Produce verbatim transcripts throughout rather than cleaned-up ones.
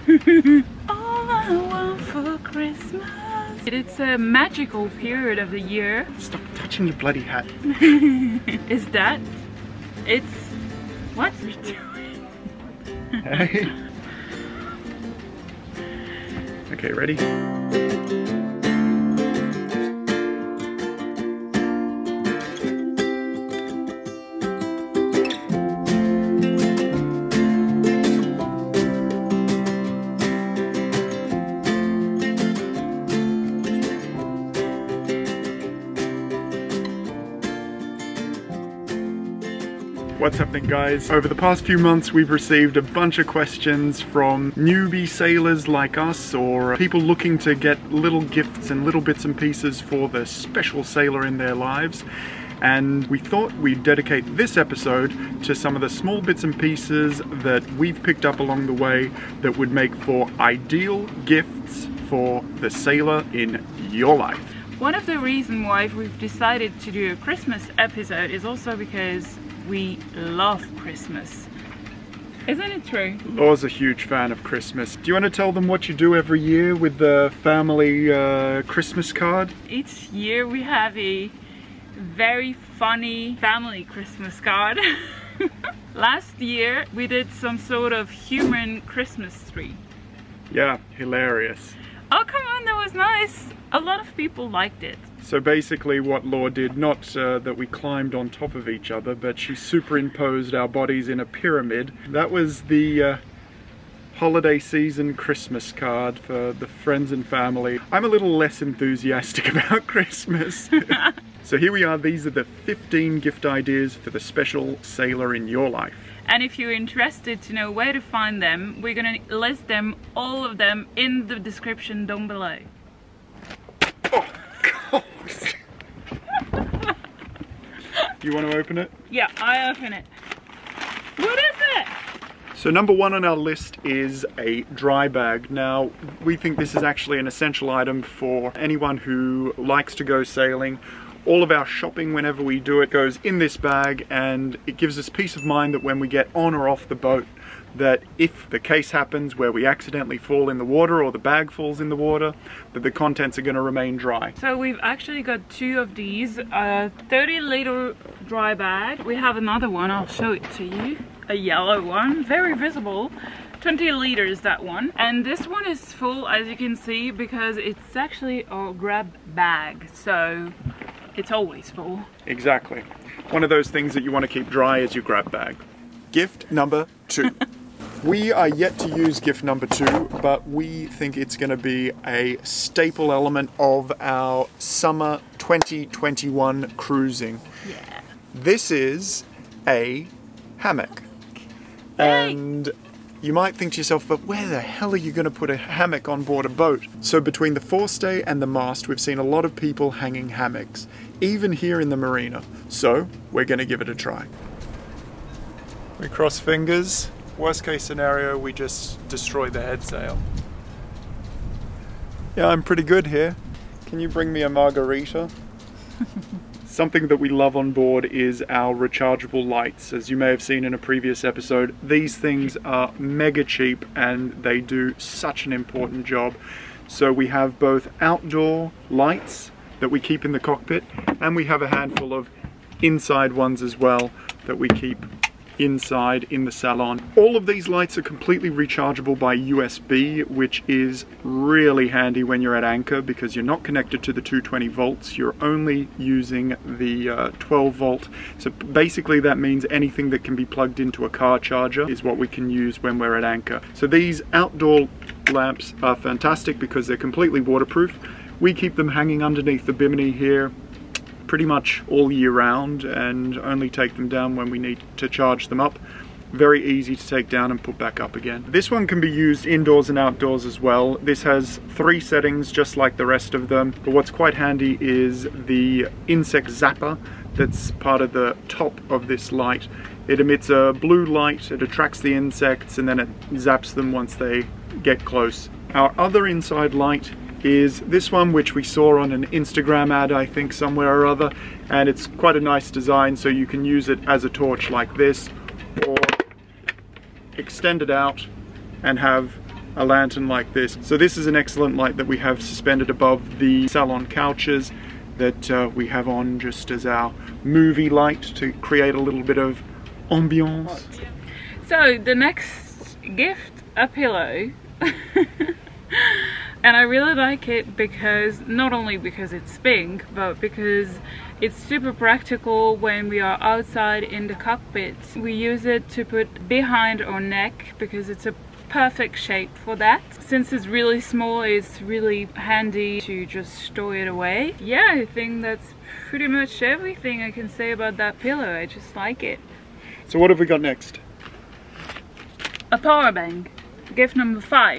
All I want for Christmas. It's a magical period of the year. Stop touching your bloody hat. Is that? It's... What are you doing? Hey. Okay, ready? What's happening, guys? Over the past few months we've received a bunch of questions from newbie sailors like us, or people looking to get little gifts and little bits and pieces for the special sailor in their lives. And we thought we'd dedicate this episode to some of the small bits and pieces that we've picked up along the way that would make for ideal gifts for the sailor in your life. One of the reasons why we've decided to do a Christmas episode is also because we love Christmas. Isn't it true? Laure's a huge fan of Christmas. Do you want to tell them what you do every year with the family uh, Christmas card? Each year we have a very funny family Christmas card. Last year we did some sort of human Christmas tree. Yeah, hilarious. Oh, come on, that was nice. A lot of people liked it. So basically what Laure did, not uh, that we climbed on top of each other, but she superimposed our bodies in a pyramid. That was the uh, holiday season Christmas card for the friends and family. I'm a little less enthusiastic about Christmas. So here we are, these are the fifteen gift ideas for the special sailor in your life. And if you're interested to know where to find them, we're gonna list them, all of them, in the description down below. Oh, God. You want to open it? Yeah, I open it. What is it? So number one on our list is a dry bag. Now, we think this is actually an essential item for anyone who likes to go sailing. All of our shopping, whenever we do it, goes in this bag, and it gives us peace of mind that when we get on or off the boat, that if the case happens where we accidentally fall in the water or the bag falls in the water, that the contents are going to remain dry. So we've actually got two of these, a thirty liter dry bag. We have another one, I'll show it to you. A yellow one, very visible. twenty liters, that one. And this one is full, as you can see, because it's actually a grab bag. So it's always full. Exactly. One of those things that you want to keep dry is your grab bag. Gift number two. We are yet to use gift number two, but we think it's going to be a staple element of our summer twenty twenty-one cruising. Yeah. This is a hammock. Yay. And you might think to yourself, but where the hell are you going to put a hammock on board a boat? So between the forestay and the mast, we've seen a lot of people hanging hammocks, even here in the marina. So we're going to give it a try. We cross fingers. Worst case scenario, we just destroy the head sail. Yeah, I'm pretty good here. Can you bring me a margarita? Something that we love on board is our rechargeable lights. As you may have seen in a previous episode, these things are mega cheap and they do such an important job. So we have both outdoor lights that we keep in the cockpit, and we have a handful of inside ones as well that we keep inside in the salon. All of these lights are completely rechargeable by U S B, which is really handy when you're at anchor because you're not connected to the two hundred twenty volts, you're only using the uh, twelve volt. So basically that means anything that can be plugged into a car charger is what we can use when we're at anchor. So these outdoor lamps are fantastic because they're completely waterproof. We keep them hanging underneath the bimini here pretty much all year round and only take them down when we need to charge them up. Very easy to take down and put back up again. This one can be used indoors and outdoors as well. This has three settings just like the rest of them, but what's quite handy is the insect zapper that's part of the top of this light. It emits a blue light, it attracts the insects, and then it zaps them once they get close. Our other inside light is this one, which we saw on an Instagram ad, I think, somewhere or other, and it's quite a nice design, so you can use it as a torch like this, or extend it out and have a lantern like this. So this is an excellent light that we have suspended above the salon couches that uh, we have on just as our movie light to create a little bit of ambiance. So the next gift, a pillow. And I really like it because, not only because it's pink, but because it's super practical when we are outside in the cockpit. We use it to put behind our neck because it's a perfect shape for that. Since it's really small, it's really handy to just store it away. Yeah, I think that's pretty much everything I can say about that pillow. I just like it. So what have we got next? A power bank. Gift number five.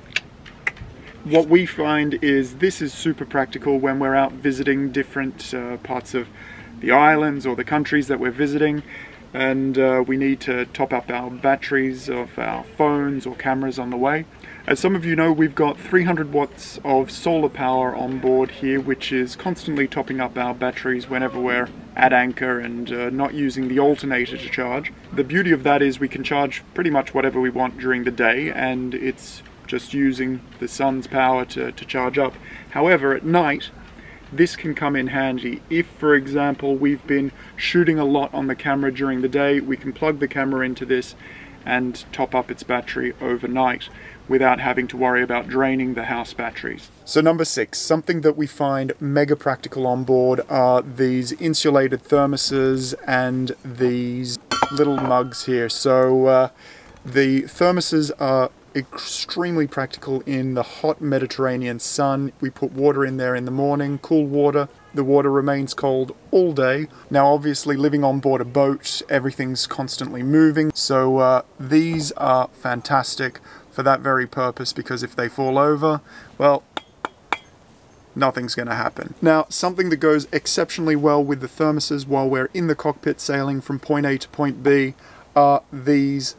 What we find is this is super practical when we're out visiting different uh, parts of the islands or the countries that we're visiting, and uh, we need to top up our batteries of our phones or cameras on the way. As some of you know, we've got three hundred watts of solar power on board here, which is constantly topping up our batteries whenever we're at anchor and uh, not using the alternator to charge. The beauty of that is we can charge pretty much whatever we want during the day, and it's just using the sun's power to, to charge up. However, at night, this can come in handy. If, for example, we've been shooting a lot on the camera during the day, we can plug the camera into this and top up its battery overnight without having to worry about draining the house batteries. So number six, something that we find mega practical on board are these insulated thermoses and these little mugs here. So uh, the thermoses are extremely practical in the hot Mediterranean sun. We put water in there in the morning, cool water. The water remains cold all day. Now obviously living on board a boat, everything's constantly moving. So uh, these are fantastic for that very purpose, because if they fall over, well, nothing's going to happen. Now, something that goes exceptionally well with the thermoses while we're in the cockpit sailing from point A to point B are these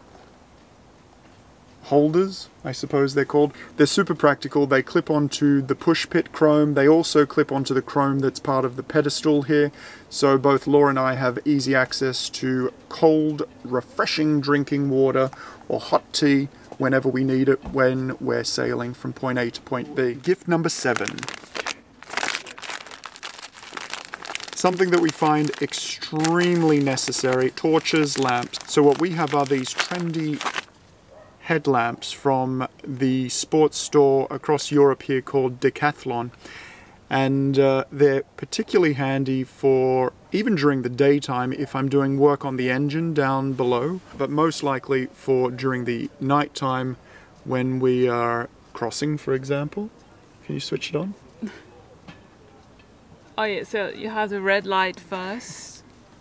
holders, I suppose they're called. They're super practical. They clip onto the push pit chrome. They also clip onto the chrome that's part of the pedestal here. So both Laura and I have easy access to cold, refreshing drinking water or hot tea whenever we need it when we're sailing from point A to point B. Gift number seven. Something that we find extremely necessary, torches, lamps. So what we have are these trendy headlamps from the sports store across Europe here called Decathlon, and uh, they're particularly handy for even during the daytime if I'm doing work on the engine down below, but most likely for during the nighttime when we are crossing, for example. Can you switch it on? Oh yeah, so you have the red light first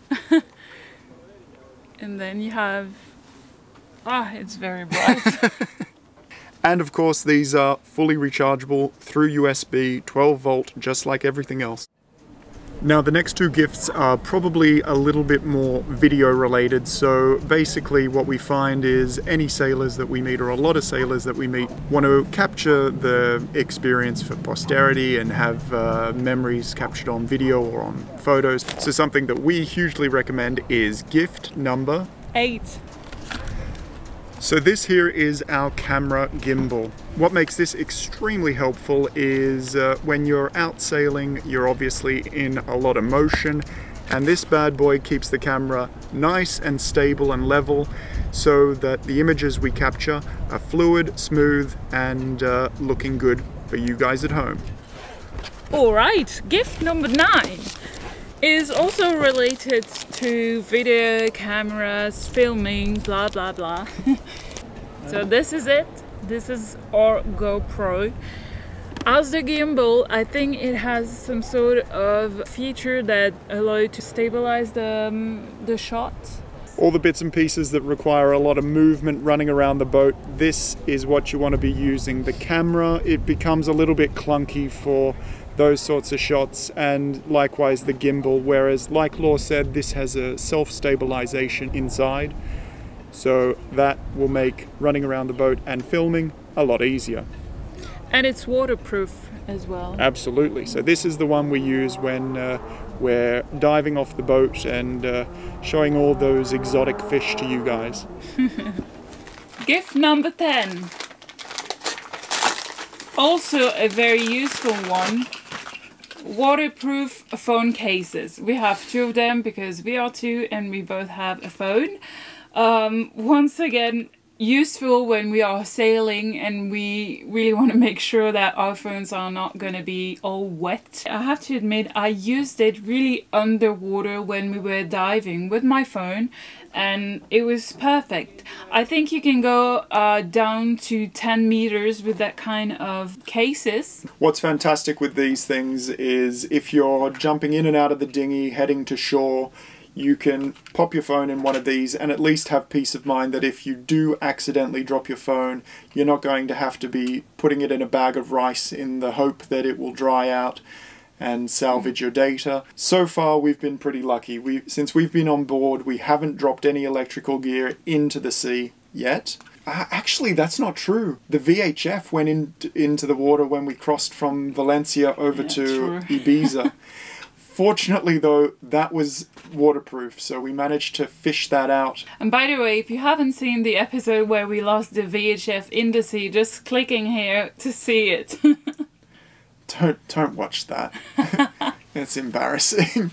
and then you have, ah, oh, it's very bright. And of course these are fully rechargeable through U S B, twelve volt, just like everything else. Now the next two gifts are probably a little bit more video related. So basically what we find is any sailors that we meet, or a lot of sailors that we meet, want to capture the experience for posterity and have uh, memories captured on video or on photos. So something that we hugely recommend is gift number eight. So this here is our camera gimbal. What makes this extremely helpful is uh, when you're out sailing, you're obviously in a lot of motion, and this bad boy keeps the camera nice and stable and level so that the images we capture are fluid, smooth, and uh, looking good for you guys at home. Alright, gift number nine is also related to video, cameras, filming, blah blah blah. So this is it. This is our GoPro. As the gimbal, I think it has some sort of feature that allows you to stabilize the, um, the shot. All the bits and pieces that require a lot of movement running around the boat, this is what you want to be using. The camera, it becomes a little bit clunky for those sorts of shots, and likewise the gimbal, whereas like Laure said, this has a self-stabilization inside, so that will make running around the boat and filming a lot easier. And it's waterproof as well. Absolutely. So this is the one we use when uh, we're diving off the boat and uh, showing all those exotic fish to you guys. Gift number ten. Also a very useful one, waterproof phone cases. We have two of them because we are two and we both have a phone. Um, once again, useful when we are sailing and we really want to make sure that our phones are not going to be all wet. I have to admit, I used it really underwater when we were diving with my phone and it was perfect. I think you can go uh, down to ten meters with that kind of cases. What's fantastic with these things is if you're jumping in and out of the dinghy, heading to shore, you can pop your phone in one of these and at least have peace of mind that if you do accidentally drop your phone, you're not going to have to be putting it in a bag of rice in the hope that it will dry out and salvage your data. So far we've been pretty lucky. We, since we've been on board, we haven't dropped any electrical gear into the sea yet. Uh, actually, that's not true. The V H F went in, into the water when we crossed from Valencia over yeah, to true. Ibiza. Fortunately though, that was waterproof, so we managed to fish that out. And by the way, if you haven't seen the episode where we lost the V H F in the sea, just clicking here to see it. don't, don't watch that. It's embarrassing.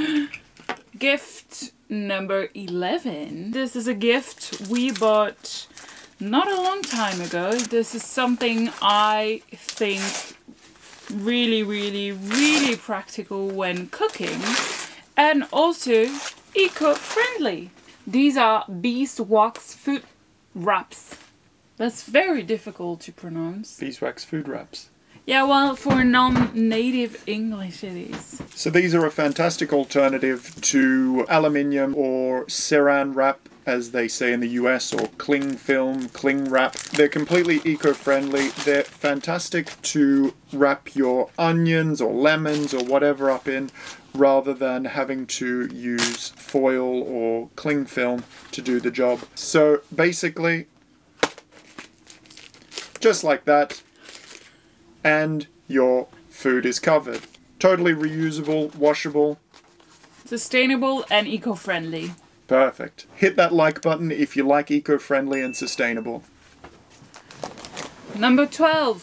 Gift number eleven. This is a gift we bought not a long time ago. This is something I think really, really, really practical when cooking and also eco-friendly. These are beeswax food wraps. That's very difficult to pronounce. Beeswax food wraps. Yeah, well, for non-native English it is. So these are a fantastic alternative to aluminium or saran wrap, as they say in the U S, or cling film, cling wrap. They're completely eco-friendly. They're fantastic to wrap your onions or lemons or whatever up in, rather than having to use foil or cling film to do the job. So basically, just like that, and your food is covered. Totally reusable, washable. Sustainable and eco-friendly. Perfect. Hit that like button if you like eco-friendly and sustainable. Number twelve.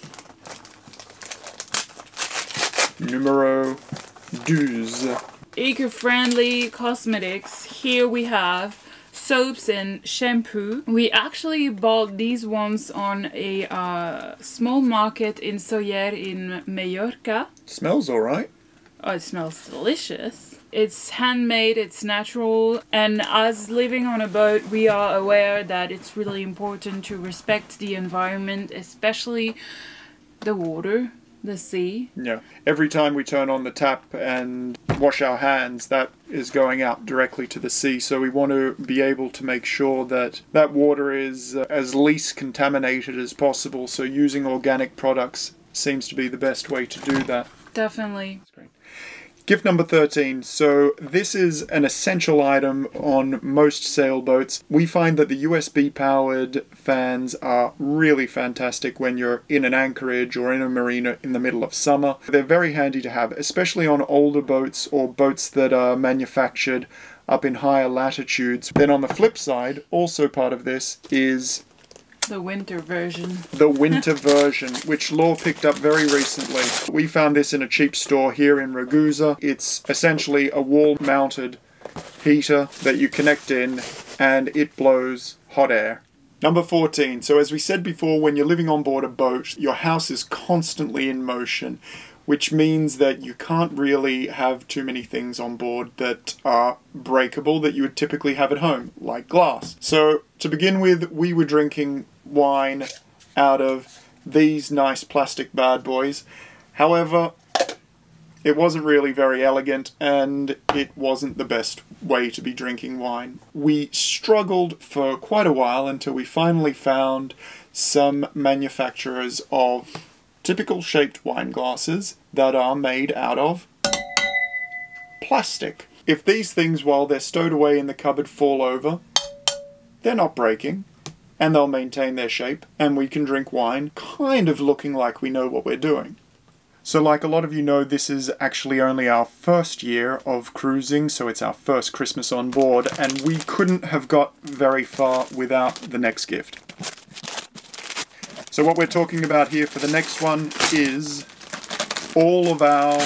Numero douze. Eco-friendly cosmetics. Here we have soaps and shampoo. We actually bought these ones on a uh, small market in Soller in Mallorca. Smells alright. Oh, it smells delicious. It's handmade, it's natural, and as living on a boat, we are aware that it's really important to respect the environment, especially the water, the sea. Yeah. Every time we turn on the tap and wash our hands, that is going out directly to the sea. So we want to be able to make sure that that water is uh, as least contaminated as possible. So using organic products seems to be the best way to do that. Definitely. That's great. Gift number thirteen. So this is an essential item on most sailboats. We find that the U S B powered fans are really fantastic when you're in an anchorage or in a marina in the middle of summer. They're very handy to have, especially on older boats or boats that are manufactured up in higher latitudes. Then on the flip side, also part of this is the winter version. The winter version, which Laure picked up very recently. We found this in a cheap store here in Ragusa. It's essentially a wall-mounted heater that you connect in and it blows hot air. Number fourteen. So as we said before, when you're living on board a boat, your house is constantly in motion, which means that you can't really have too many things on board that are breakable that you would typically have at home, like glass. So to begin with, we were drinking wine out of these nice plastic bad boys. However, it wasn't really very elegant and it wasn't the best way to be drinking wine. We struggled for quite a while until we finally found some manufacturers of typical shaped wine glasses that are made out of plastic. If these things, while they're stowed away in the cupboard, fall over, they're not breaking and they'll maintain their shape and we can drink wine kind of looking like we know what we're doing. So like a lot of you know, this is actually only our first year of cruising, so it's our first Christmas on board, and we couldn't have got very far without the next gift. So what we're talking about here for the next one is all of our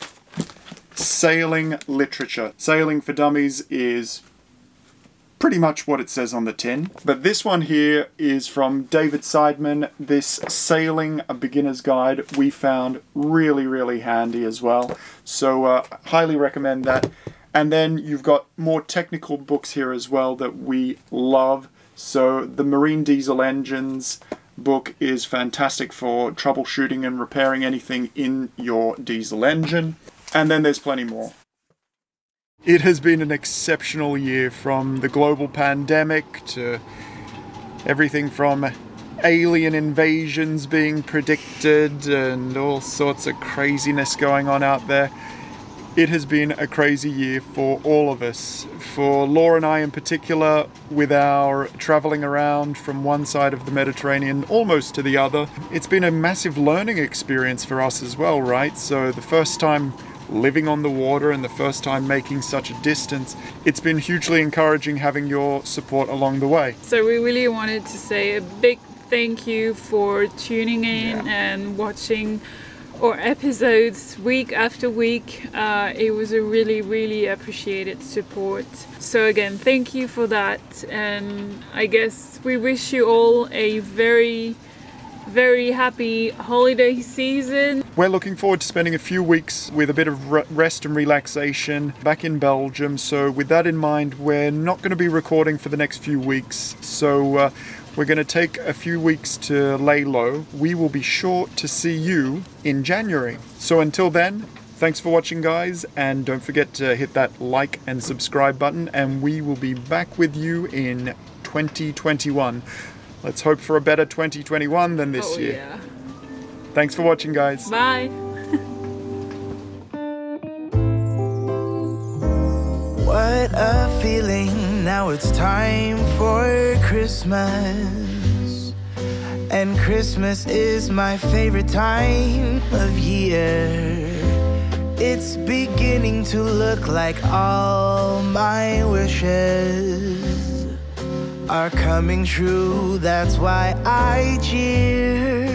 sailing literature. Sailing for Dummies is pretty much what it says on the tin. But this one here is from David Seidman. This Sailing a Beginner's Guide we found really, really handy as well. So uh, highly recommend that. And then you've got more technical books here as well that we love. So the Marine Diesel Engines book is fantastic for troubleshooting and repairing anything in your diesel engine. And then there's plenty more. It has been an exceptional year, from the global pandemic to everything from alien invasions being predicted and all sorts of craziness going on out there. It has been a crazy year for all of us. For Laura and I in particular, with our traveling around from one side of the Mediterranean almost to the other. It's been a massive learning experience for us as well, right? So the first time living on the water and the first time making such a distance, it's been hugely encouraging having your support along the way. So we really wanted to say a big thank you for tuning in Yeah. and watching our episodes week after week. Uh, it was a really, really appreciated support. So again, thank you for that. And I guess we wish you all a very very happy holiday season. We're looking forward to spending a few weeks with a bit of rest and relaxation back in Belgium. So with that in mind, we're not going to be recording for the next few weeks. So uh, we're going to take a few weeks to lay low. We will be sure to see you in January. So until then, thanks for watching, guys, and don't forget to hit that like and subscribe button, and we will be back with you in twenty twenty-one. Let's hope for a better twenty twenty-one than this oh, year. Yeah. Thanks for watching, guys. Bye. What a feeling, now it's time for Christmas. And Christmas is my favorite time of year. It's beginning to look like all my wishes are coming true, that's why I cheer.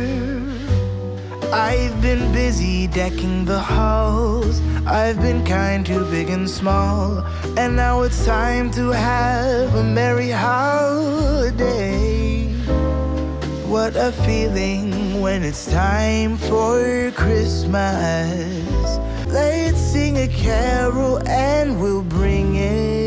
I've been busy decking the halls, I've been kind to big and small, and now it's time to have a merry holiday. What a feeling when it's time for Christmas. Let's sing a carol and we'll bring it